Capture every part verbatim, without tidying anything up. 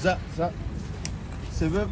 زا زا سبب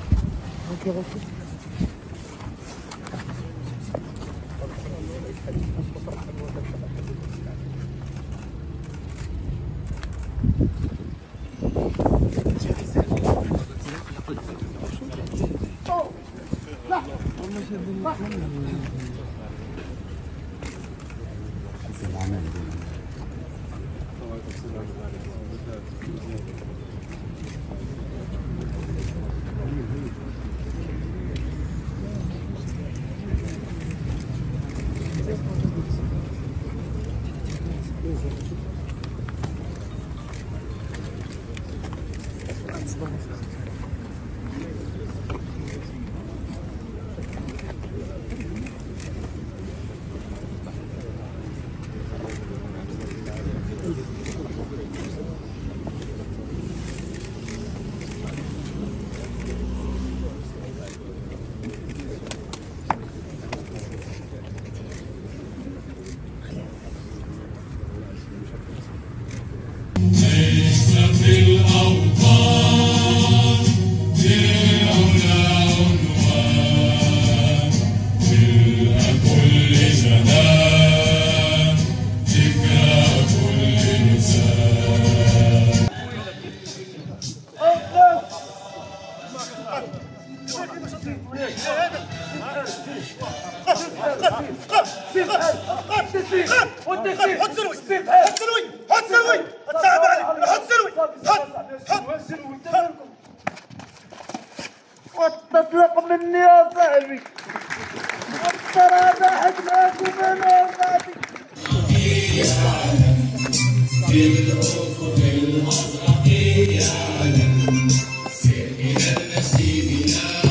تطلق مني يا صاحبي ترى هذا حدناك ومن فاتك في الأفق الأزرق يعلم سر إلى المسجد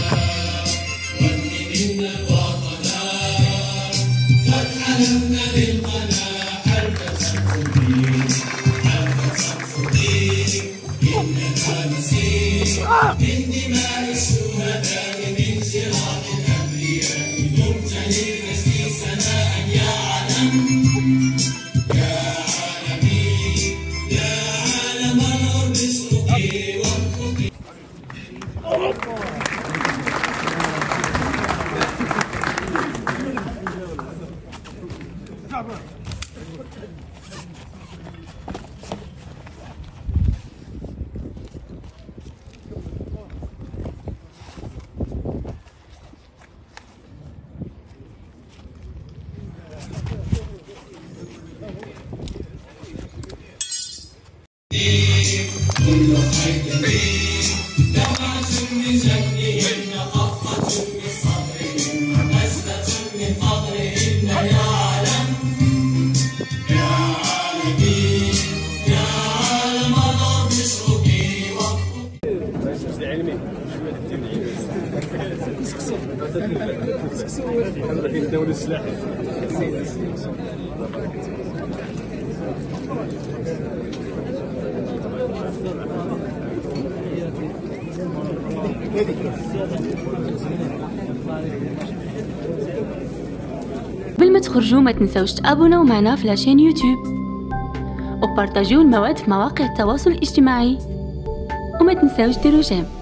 وامن منا الوطنا قد حلفنا بالقنا حلف صفدين حلف صفدين إننا نسير من دماء الشهداء من جراح الأبرياء دمت للمجد سناء يا علم يا عالمي يا عالم الأرض اشرقي وانفقي. كل خير دمعة من جبههن خفة من صدرهن نزلة من فضلهن يا علم يا عالمي يا عالم الأرض اشرقي وانفقي. علمي رايحين الدولة السلاحية. قبل ما تخرجوا ما تنسوش تابوناو معنا في لاشين يوتيوب وبارطاجيو المواد في مواقع التواصل الاجتماعي وما تنسوش ديروا جيم.